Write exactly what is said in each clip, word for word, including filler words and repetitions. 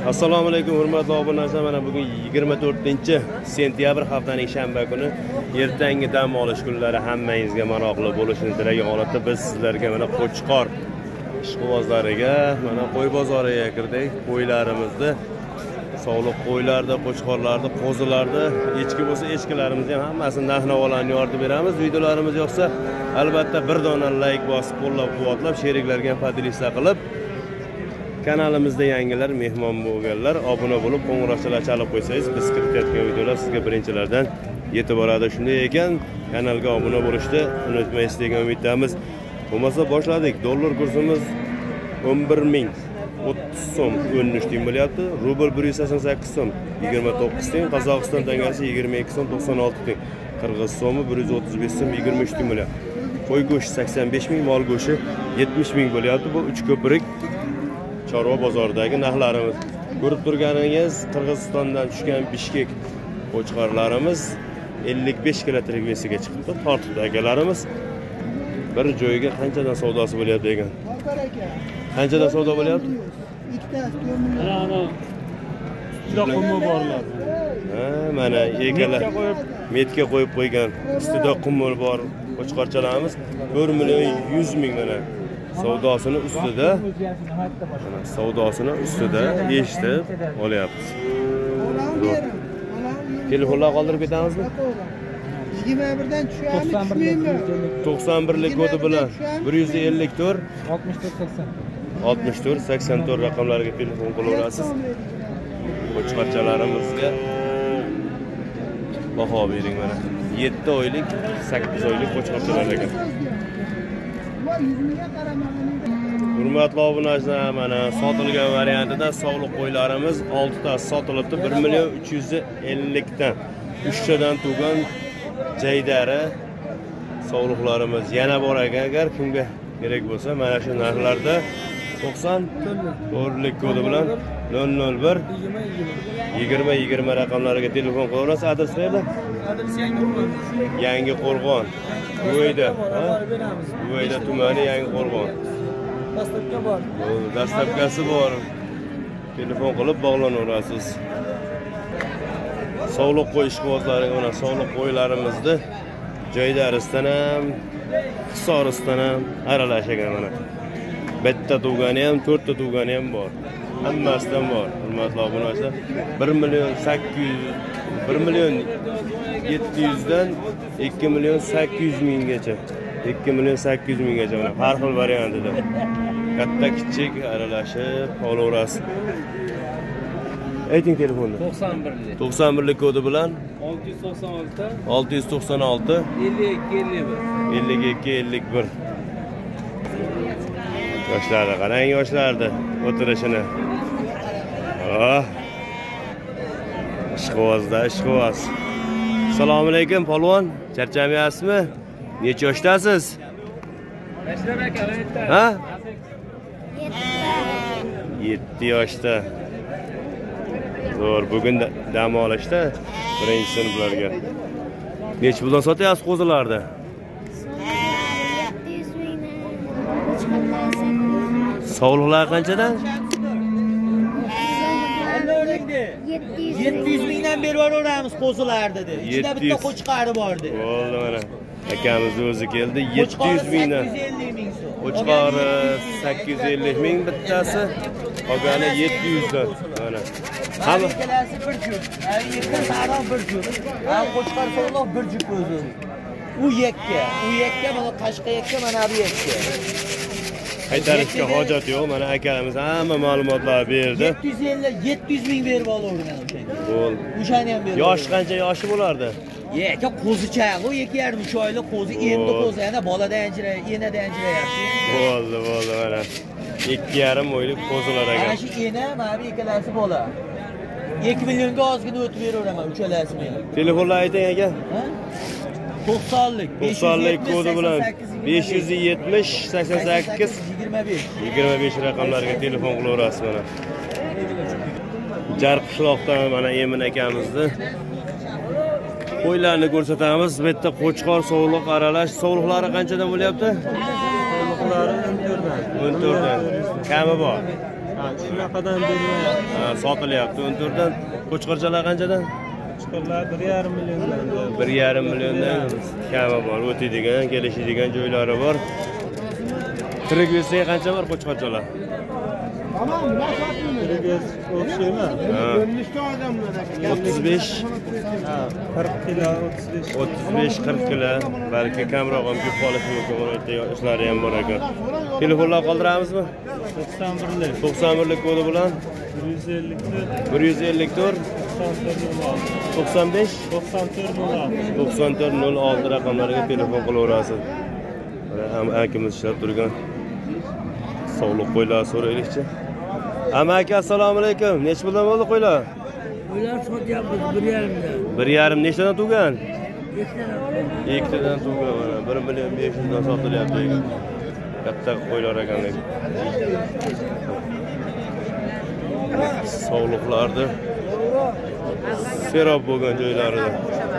Assalomu alaykum hurmatli obunachilar. Mana bugun yigirma to'rtinchi sentyabr haftaning shanba kuni ertangi dam olish kunlari hammangizga maroqli bo'lishini tilagan holatda biz sizlarga mana Qo'chqor ishqibozlariga, mana qo'y bozoriga kirdik. Qo'ylarimizni, sog'liq qo'ylarda, qo'chqorlarda, qo'zilarda, echki bo'lsa echkilarimizni ham hammasini narx-navolarni yoritib beramiz. Videolarimiz yoqsa albatta bir dona like bosib, qo'llab-quvvatlab, sheriklarga ham podpisa qilib, kanalimizda yangilar, mehmon bo'lganlar obuna bo'lib, qo'ng'iroqchalar chalib qo'ysangiz, biz kiritayotgan videolar sizga birinchilardan yetib boradi. Shunday ekan, kanalga obuna bo'lishni unutmaysiz degan umiddamiz. Bo'lmasa boshladik. Dollar kursimiz o'n bir ming o'ttiz so'm o'n uch teng bo'lyapti. Rubl bir yuz sakson sakkiz so'm yigirma to'qqiz teng, Qozog'iston tangasi yigirma ikki so'm to'qson olti teng, Qirg'iz so'mi bir yuz o'ttiz besh so'm yigirma uch teng bo'lyapti. Qo'y go'shti sakson besh ming, mol go'shti yetmish ming bo'lyapti. Bu uch ko'prik chorva bozoridagi narxlarimiz. Ko'rib turganingiz, Qirg'izistondan tushgan Bishkek qo'chqorlarimiz ellik besh kilometr vesiga chiqibdi. Tortibdi akalarimiz. Bir joyga qanchadan savdosi bo'lyapti ekan? Qanchadan savdo bo'lyapti? Ikkitasi mana juda qummi borlar. Ha, mana ekalar metga qo'yib qo'ygan ustida qummi bor qo'chqorchalarimiz bir million yuz ming mana. Savdosini ustida, mana savdosini ustida eshitib olyapmiz. Telefonlar qoldirib ketamizmi? yigirma birdan tushamiz. to'qson birlik kodi bilan bir yuz ellik to'rt oltmish to'rt sakson to'rt raqamlariga telefon qilaverasiz. Qo'chqorchalarimizga baho bering mana. yetti oylik, sakkiz oylik qo'chqorchalar ekan. Hurmatli obunachilar, mana sotilgan variantida sog'liq qo'ylarimiz olti ta sotilibdi. bir million uch yuz ellik dan. uch tadan tugan jaydari sog'liqlarimiz yana bor ekan, agar kimga kerak bo'lsa mana shu narxlarda to'qson to'rtlik kodi bilan nol nol bir yigirma yigirma raqamlariga telefon qilaverasiz. Adres qayerda? Adres Yangi Yangi Qo'rg'on. Buvayda, ha? Buvayda tumani Yangi Qo'rg'on. Dastlabki bor. Dastlabkasi bor. Telefon qilib bog'lanaverasiz. Sog'liq qo'y ishqibozlari, mana sog'liq qo'ylarimizni joydarisdan ham, hisorisdan ham aralashgan mana. Bitta tug'ani ham, to'rtta tug'ani ham bor. Hammasidan bor. Hurmatli obunachilar, bir million sakkiz yuz, bir million yetti yuz dan ikki million sakkiz yuz minggacha. ikki million sakkiz yuz minggacha mana har xil variantida. Katta kichik aralashib olaverasiz. Ayting telefonni. to'qson birlik. to'qson birlik kodi bilan olti yuz to'qson olti olti yuz to'qson olti ellik ikki ellik bir ellik ikki ellik bir. Yoshlarni qarang, yoshlarni o'tirishini. Oh. Ishqibozda, ishqiboz. Assalomu alaykum polvon. Charchamayapsizmi? Necha yoshdasiz? Ha? yetti yoshda. Zo'r, bugun dam olishda birinchi sinflarga. Necha puldan sotyapsiz qo'zilarni? yetti yuz mingdan. Sog'liqlar qanchadan? yetti yuz mingdan berib yuboramiz qo'zilar dedi. Ichida bitta qo'chqari bor dedi. Bo'ldi mana. Akamiz o'zi keldi yetti yuz mingdan. sakkiz yuz ellik ming so'm. Qo'chqori sakkiz yuz ellik ming bittasi, qolgani yetti yuz dan. Mana. Hamma ikkalasi bir juft. Har yerda sariq bir juft. Ham qo'chqor sog'liq bir juft o'zi. U yakka, u yakka, mana tashqi yakka, mana bu yakka. Qaytarishga hojat yo'q. Mana akamiz hamma ma'lumotlar berdi. yetti yuz ellik yetti yuz ming berib olavergan o'shanga. Bo'ldi. O'shani ham berib. Yosh qancha yoshi bo'lardi? Aka qo'zichaq, u ikki yarim uch oylik qo'zi, endi qo'zi, yana boladan anjirayapti, enadan anjirayapti. Bo'ldi, bo'ldi mana. ikki yarim oylik qo'zilar ekan. Mana shu ena, mana bu ikkalasi bola. ikki millionga ozgina o'tib beraveraman uchalasini. Telefonlar ayting aka. Ha? to'qsonlik, to'qsonlik kodi bilan besh yuz yetmish sakson sakkiz yigirma besh yigirma besh raqamlariga telefon qilaverasiz mana. Jar qishloqdan mana Emin akamizni qo'ylarni ko'rsatamiz. Bu yerda qo'chqor sog'liq aralash. Sog'liqlari qanchadan bo'lyapti? Sog'liqlari o'n to'rt dan. o'n to'rt dan. Kami bor. Shunaqadan bermayapti. Ha, sotilyapti. o'n to'rtdan qo'chqorchalar qanchadan? Qo'chqorlar bir yarim milliondan. bir yarim milliondan kami bor. O'tadigan, kelishadigan joylari bor. Tirik bersaga qancha bor qo'chqorchalar? Tirik o'xshaymi? o'ttiz besh, qirq kilo, o'ttiz besh. o'ttiz besh qirq kilo, balki kamroq ham ko'p qolishi mumkin. O'rta yoshlari ham bor ekan. Telefonlar qoldiramizmi? to'qson birlik. to'qson birlik kodi bilan bir yuz ellik to'rt. bir yuz ellik to'rt, to'qson besh, to'qson to'rt nol olti. to'qson to'rt nol olti raqamlariga telefon qilaverasiz. Mana ham akamiz ishlab turgan. Sog'liq qo'ylar so'raylikchi. Amaki assalomu alaykum. Nech puldan bo'ldi qo'ylar? Qo'ylar sotyapmiz bir yarimdan. bir yarim nechtadan tug'gan? Ikkitadan. Ikkitadan tug'gan mana bir million besh yuz dan sotilyapti ekan. Katta qo'ylar ekan. Sog'liqlarni serob bo'lgan joylarida.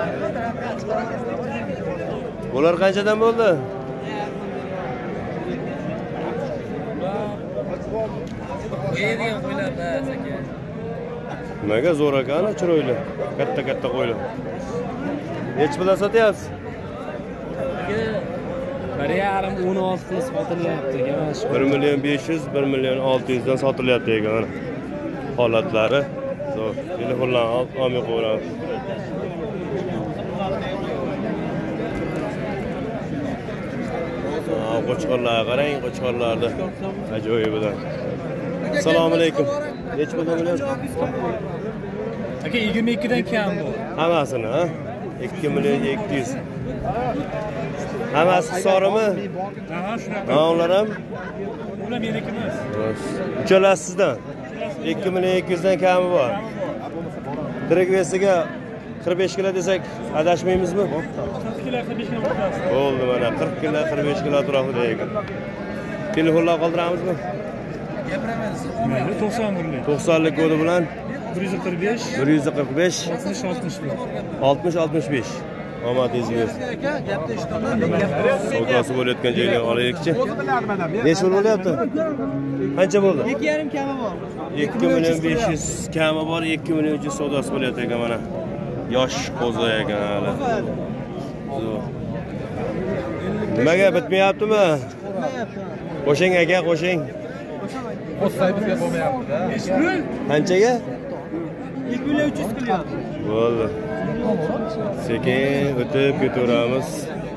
Bular qanchadan bo'ldi? Yeydigan qo'ylar bas aka. Nimaga zo'r ekan, chiroyli. Katta-katta qo'ylar. Nech puldan sotyapsiz? bir yarim o'n olti sotilyapti ekan. bir million besh yuz, bir million olti yuz dan sotilyapti ekan mana. Holatlari zo'r. Telefonlarni olmay qo'yamiz. Ha, qo'chqorlarga qarang, qo'chqorlarni ajoyibidan. Assalomu alaykum. Nech puldan bo'lyapti? Aka yigirma ikki dan kam bu. Hammasini, ha? ikki million ikki yuz. Hammasi hisorimi? Ha, shunaqa. Ha, ular ham Ular meniki emas. uchalasi sizdan. ikki million ikki yuz dan kami bor. Tirik vesiga qirq besh kilo desak, adashmaymizmi? qirq kilo, qirq besh kilo bo'ladi. Bo'ldi mana qirq kilo, qirq besh kilo atrofida ekan. Telefonlar qoldiramizmi? Mayli, to'qson birlik. to'qsonlik kodi bilan bir yuz qirq besh, bir yuz qirq besh, oltmish oltmish bir. oltmish oltmish besh. Omadingiz bo'lsin. Savdosi bo'layotgan joydan olaylikchi. Nech pul bo'lyapti? Qancha bo'ldi? ikki yarim kami bor. ikki million besh yuz kami bor, ikki million uch yuz savdosi bo'lyapti ekan mana. Yosh qo'zi ekan hali. Nimaga bitmayaptimi? Qo'shing aka, qo'shing. O'say bizga bo'lmayapti-da. Qanchaga? ikki million uch yuz qilyapti. Bo'ldi. Sekin o'tib ketaveramiz.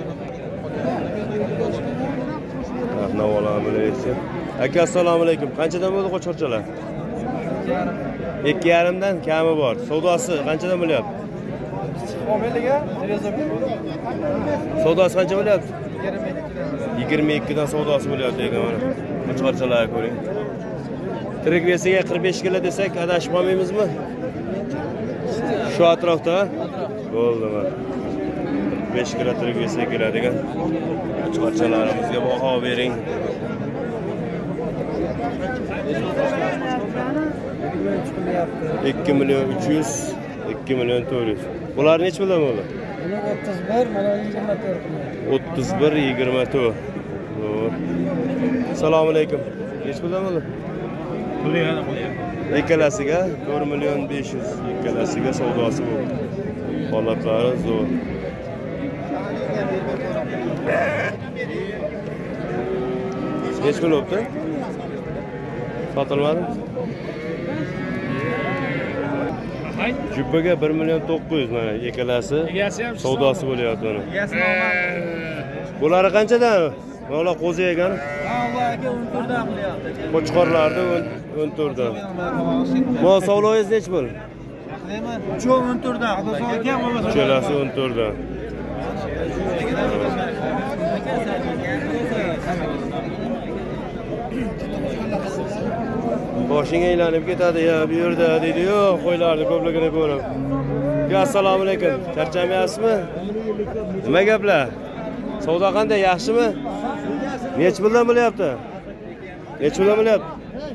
Navolarni bilaylik. Aka assalomu alaykum. Qanchadan bo'ldi qo'chqorchalar? ikki yarim dan kami bor. Savdosi qanchadan bo'lyapti? Savdosi qancha bo'lyapti? yigirma ikki dan savdosi bo'lyapti ekan mana. Qo'chqorchalarni ko'ring. Tirik vesiga qirq besh kilo desak, adashib qolmaymizmi? Shu atrofda bo'ldi mana. besh kilo tirik vesiga keladigan qo'chqorchalarimizga baho bering. ikki million uch yuz, ikki million to'rt yuz. Bular nech puldan bo'ldi? Bular o'ttiz bir, mana yigirma to'rt. o'ttiz bir yigirma to'rt. Zo'r. Assalomu alaykum. Nech puldan bo'ldi? Ikkalasiga to'rt million besh yuz, ikkalasiga savdosi bo'ldi. Holatlari zo'r. Nech pul bo'ldi? Sotilmadi? Jubbaga bir million to'qqiz yuz mana ikkalasi savdosi bo'lyapti mana. Bular qanchadan? Mana qo'zi ekan. Allohga o'n to'rt dan qilyapti. Qo'chqorlarni o'n to'rt dan. Mo savloyingiz nech pul? Deyman, uchovi o'n to'rt dan. Xudo ekan, bo'lmasa. Uchalasi o'n to'rt dan. Boshing aylanib ketadi ya, bu yerda deydi-yu, qo'ylarni ko'pligini ko'rib. Assalomu alaykum. Charchamayapsizmi? Nima gaplar? Savdo qanday, yaxshimi? Nech puldan bo'lyapti? Nech puldan bo'lyapti?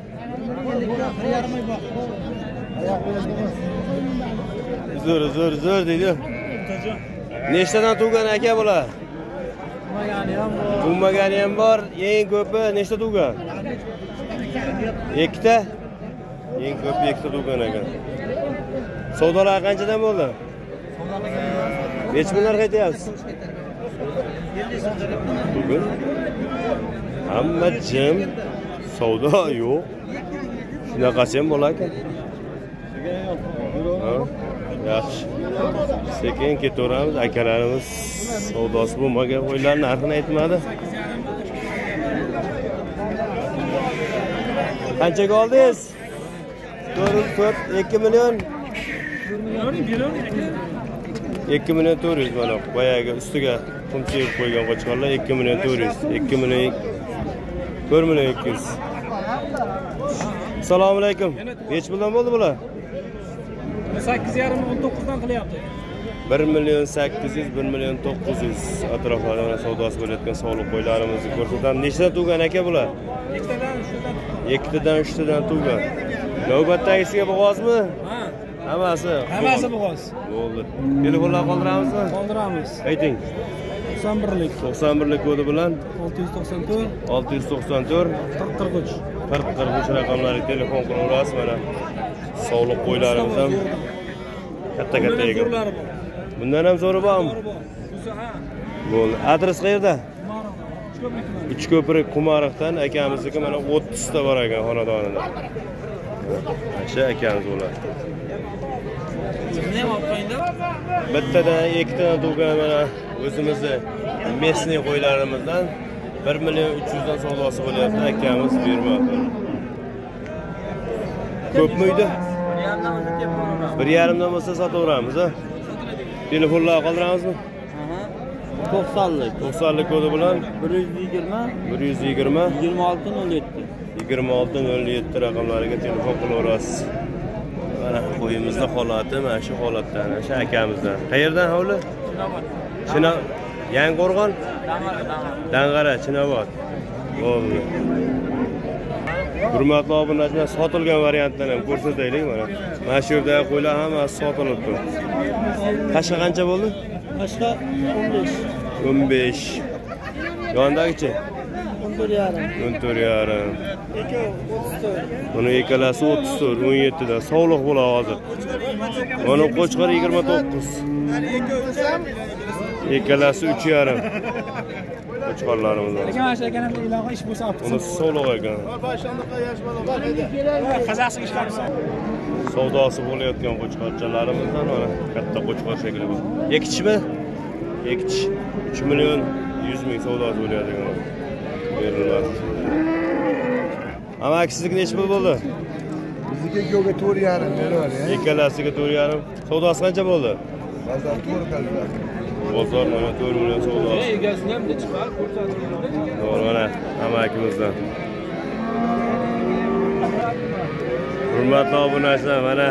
Zo'r, zo'r, zo'r deydi. Nechtadan tug'gan aka bular? Tug'magani ham bor. Tug'magani ham bor. Eng ko'pi nechta tug'gan? Ikkita? Eng ko'p ikkita tug'gan ekan. Savdolar qanchadan bo'ldi? Necha million aytyapsiz? Bugun hamma jim, savdo yo'q. Shunaqasi ham bo'lar ekan. Ha, yaxshi. Sekin ketaveramiz. Akalarimiz savdosi bo'lmagan qo'ylarning narxini aytmadi. Qanchaga oldingiz? to'rt, ikki million. ikki million to'rt yuz mana boyaga ustiga qum sepib qo'ygan qo'chqorlar ikki million to'rt yuz, ikki million bir million ikki yuz. Assalomu alaykum. Necha puldan bo'ldi bular? sakkiz yarim o'n to'qqizdan qilyapti. bir million sakkiz yuz, bir million to'qqiz yuz atroflarida savdosi bo'layotgan sog'liq qo'ylarimizni ko'rsatamiz. Nechta tug'gan aka bular? Ikkitadan, uchtadan. Ikkitadan, uchtadan tug'gan. Navbatdagisiga bo'g'ozmi? Ha. Hammasi. Hammasi bo'g'oz. Bo'ldi. Telefonlar qoldiramizmi? Qoldiramiz. Ayting. to'qson birlik. to'qson birlik kodi bilan olti yuz to'qson to'rt, olti yuz to'qson to'rt, qirq qirq uch. qirq qirq uch raqamlarga telefon qilaverasiz mana. Sog'liq qo'ylarimiz ham katta-katta ekan. Zo'rlari bor. Bundan ham zo'ri bormi? Busi ha. Bo'ldi. Adres qayerda? Uchko'prik. Uchko'prik Qumariqdan akamizniki mana o'ttiz ta bor ekan xonadonida. O'sha akamiz ular. Nima olib qo'yingda? Bittadan ikkitadan tug'gan mana o'zimizni mesniy qo'ylarimizdan bir million uch yuz dan savdosi bo'lyapti, akamiz bermoqda. Ko'pmi uyda? bir yarim dan bo'lsa sotaveramiz, ha? Telefonlar qoldiramizmi? to'qsonlik. to'qsonlik kodi bilan bir yuz yigirma, bir yuz yigirma, yigirma olti nol yetti. yigirma olti nol yetti raqamlariga telefon qilaverasiz. Mana qo'yimizda holati mana shu holatdan, o'sha akamizdan. Qayerdan hovli? Chino Yangiqo'rg'on? Dang'ara, Chinobod. Bo'ldi. Hurmatli obunachilar, sotilgan variantlarni ham ko'rsataylik mana. Mana shu yerda qo'ylar hammasi sotilibdi. Qashqa qancha bo'ldi? Qashqa o'n besh. o'n besh. Yondagichi? o'n to'rt yarim. o'n to'rt yarim. Ikkovi o'ttiz to'rt. Buni ikkalasi o'ttiz to'rt, o'n yetti da. Sog'liq bo'ladi hozir. Mana qo'chqor yigirma to'qqiz. Ikkalasi uch yarim. Qo'chqorlarimiz. Lekin mana shu ekanimda ilova ish bo'lsa olib Uni sog'liq ekan. Qazaqsiga ishlarsa. Savdosi bo'layotgan qo'chqorchalarimizdan mana katta qo'chqor shekli bu. Ekkichmi? Ekkich uch million yuz ming savdosi bo'layotgan. Beriladi. Amakisizniki necha pul bo'ldi? Bizniki ikkoviga to'rt yarim berar ya. Ikkalasiga to'rt yarim. Savdosi qancha bo'ldi? Bozor to'rt qildi. Bozor mana to'rt million savdosi. Egasini ham chiqarib ko'rsatdi. To'g'ri mana amakimizdan. Hurmatli obunachilar, mana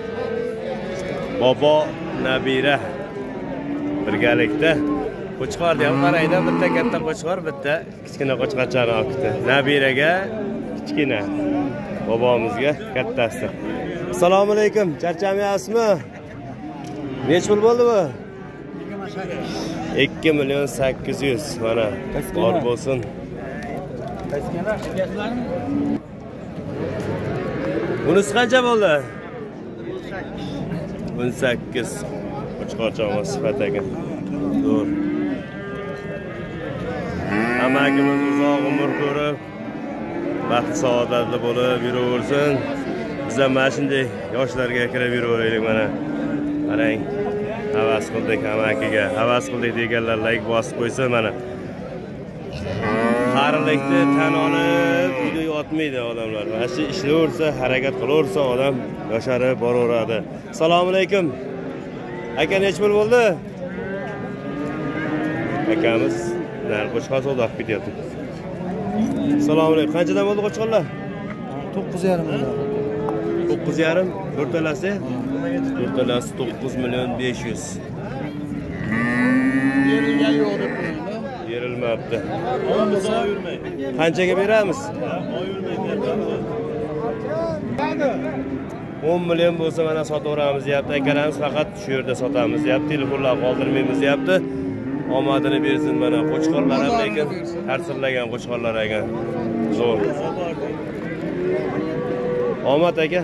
bobo nabira birgalikda qo'chqorni ham qarayda, bitta katta qo'chqor, bitta kichkina qo'chqorchani olibdi. Nabiraga kichkina, bobomizga kattasi. Assalomu alaykum, charchamayapsizmi? Nech pul bo'ldi bu? ikki million sakkiz yuz. Mana bor bo'lsin. Bunisi qancha bo'ldi? o'n sakkiz. Qo'chqorchamiz sifat ekan. Zo'r. Amakimiz uzoq umr ko'rib, baxt saodatli bo'lib yuraversin. Biz ham mana shunday yoshlarga kirib yuraveraylik mana. Qarang. Havas qildik amakiga. Havas qildik deganlar like bosib qo'ysa mana. Qarilikni tan olib, uyda yotmaydi odamlar. Mana shu ishlayversa, harakat qilaversa odam yosharib boraveradi. Assalomu alaykum. Aka nech pul bo'ldi? Akamiz nar qo'chqor savdo qilib ketyapti. Assalomu alaykum. Qanchadan bo'ldi qo'chqorlar? to'qqiz yarim bo'ldi. to'qqiz yarim. To'rtalasi? To'rtalasi to'qqiz million besh yuz. Yerilgan yo'q deb qo'yingda. Yerilmabdi. Qanchaga beramiz? o'n million bo'lsa mana sotaveramiz deyapti. Akalarimiz faqat shu yerda sotamiz deyapti. Telefonlar qoldirmaymiz deyapti. Omadini bersin mana qo'chqorlar ham lekin tarsirlagan qo'chqorlar ekan. Zo'r. Omad aka.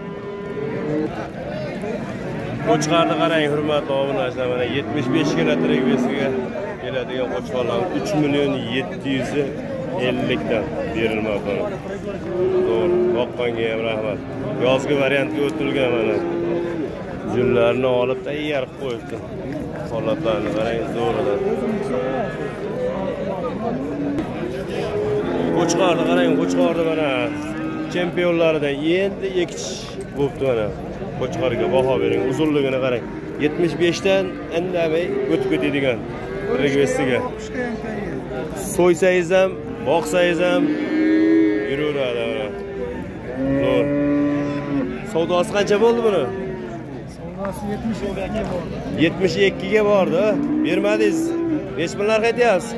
Qo'chqarni qarang, hurmatli obunachilar, mana yetmish besh kilometr vesiga keladigan qo'chqarlar uch million yetti yuz ellik dan berilmoqda. To'g'ri, boqqanga ham rahmat. Yozgi variantga o'tilgan mana. Jullarni olib tayyor qilib qo'yibdi. Holatlarni qarang, zo'ridan. Qo'chqarni qarang, qo'chqarni mana chempionlaridan endi ekich bo'pti mana. Qo'chqarga baho bering, uzunligini qarang. yetmish besh dan indamay o'tib ketadigan regvestiga. So'ysangiz ham, boqsangiz ham yuraveradi mana. Zo'r. Savdosi qancha bo'ldi buni? Savdosi yetmish ikkiga bordi. yetmish ikkiga bordi. Bermadingiz. Necha pul narx aytyapsiz?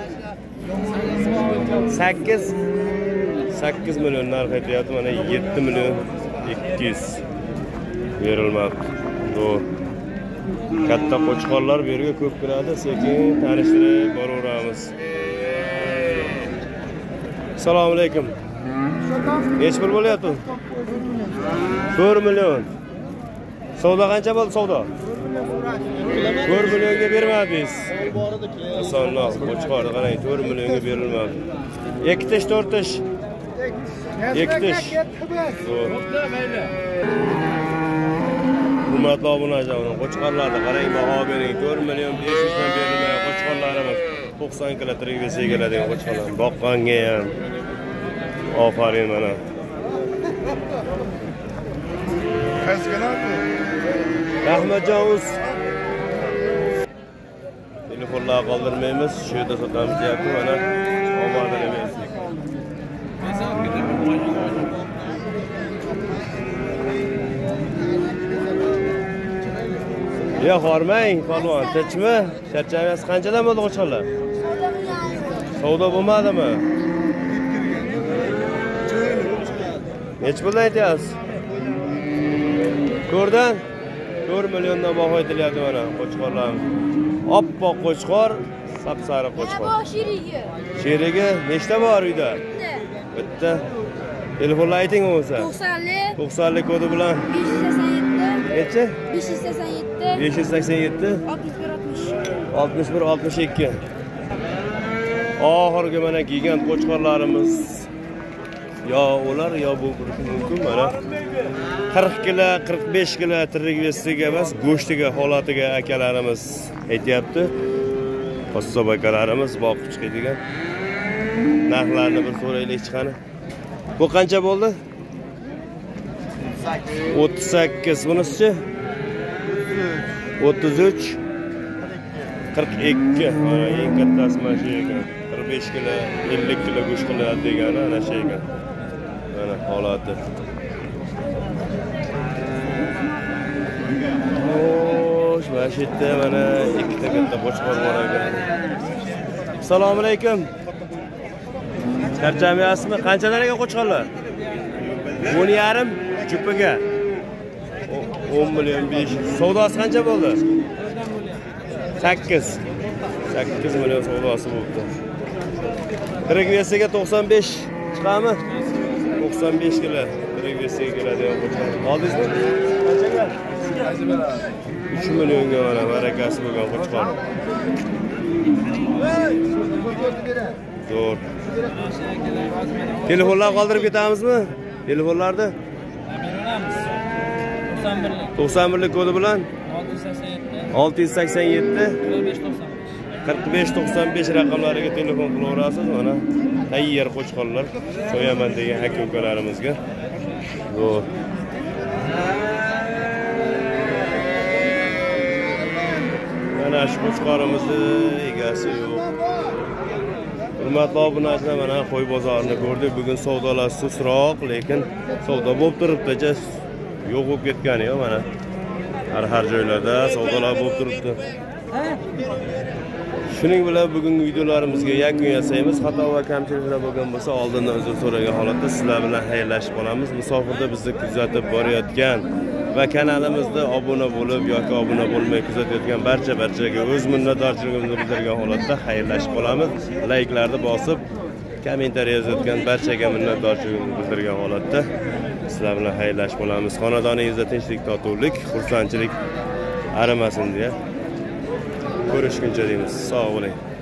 sakkiz sakkiz million narx aytyapti. Mana yetti million ikki yuz berilmoqda. Zo'r. Katta qo'chqorlar bu yerga ko'p kiradi, sekin tanishtirib boraveramiz. Assalomu alaykum. Necha pul bo'lyapti? to'rt million. Savdo qancha bo'ldi savdo? to'rt millionga bermadingiz. Osonroq qo'chqorni qarang, to'rt millionga berilmadi. ikki tish, to'rt tish. ikki tish. Zo'r. Hurmatli obunachilar, qo'chqorlarni qarang, baho bering. to'rt million besh yuz dan berilgan qo'chqorlarimiz to'qson kilometr vesiga keladigan qo'chqorlar. Boqqanga ham ofarin mana. Rahmatjonuz. Telefonlar qoldirmaymiz, shu yerda sotamiz deyapti mana. Omadini bersin. Ya hormang, polvon, tinchmi? Charchamaysiz, qanchadan bo'ldi qo'chqorlar? Savdo bo'lmadimi? Nech pul aytyapsiz? Ko'rdan to'rt milliondan baho aytilyapti mana qo'chqorlarimiz. Oppoq qo'chqor, sapsariq qo'chqor. Sherigi. Sherigi nechta bor uyda? Bitta. Telefonlar ayting bo'lsa. to'qsonlik. to'qsonlik kodi bilan. besh yuz sakson yetti. Necha? besh yuz sakson yetti. besh yuz sakson yetti. oltmish bir oltmish. oltmish bir oltmish ikki. Oxirgi mana gigant qo'chqorlarimiz. Yo ular yo bu mumkin mana. qirq kilo, qirq besh kilo tirik vesiga emas, go'shtiga, holatiga akalarimiz aytyapti. Qassob akalarimiz boqib chiqadigan. Narxlarni bir so'raylik chiqani. Bu qancha bo'ldi? o'ttiz sakkiz. Bunisi o'ttiz uch. qirq ikki. Mana eng kattasi mana shu ekan. qirq besh kilo, ellik kilo go'sht qiladi degani ana shu ekan. Mana holati. Xo'sh, mana shu yerda mana ikkita katta qo'chqor bor ekan. Assalomu alaykum. Charchamayapsizmi? Qanchadan ekan qo'chqorlar? o'n yarim jupiga. o'n million besh yuz. Savdosi qancha bo'ldi? sakkiz. sakkiz million savdosi bo'ldi. Tirik vesiga to'qson besh chiqami? to'qson besh kilo tirik vesiga keladigan qo'chqor. Oldingizmi? Qanchaga? uch millionga mana barakasi bo'lgan qo'chqor. Zo'r. Telefonlar qoldirib ketamizmi? Telefonlarni? to'qson birlik kodi bilan olti yuz sakson yetti qirq besh to'qson besh raqamlariga telefon qilaverasiz. Mana tayyor qo'chqorlar so'yaman degan aka-ukalarimizga. Zo'r. Mana shu qo'chqorimizni egasi yo'q. Hurmatli obunachilar, mana qo'y bozorini ko'rdik. Bugun savdolar susroq, lekin savdo bo'lib turibdi. Yo'q bo'lib ketgani-yo mana. Har har joylarda savdolar bo'lib turibdi. Shuning bilan bugungi videolarimizga yakun yasaymiz. Xato va kamchiliklar bo'lgan bo'lsa, oldindan uzr so'ragan holatda sizlar bilan xayrlashib qolamiz. Musofirda bizni kuzatib borayotgan va kanalimizda obuna bo'lib yoki obuna bo'lmay kuzatayotgan barcha barchaga o'z minnatdorchiligimizni bildirgan holatda xayrlashib qolamiz. Layklarni bosib, kommentariy yozayotgan barchaga minnatdorchiligimizni bildirgan holatda sizlar bilan xayrlashib qolamiz. Xonadoningizda tinchlik, totuvlik, xursandchilik arimasin deya. Ko'rishguncha deymiz. Sog' bo'ling.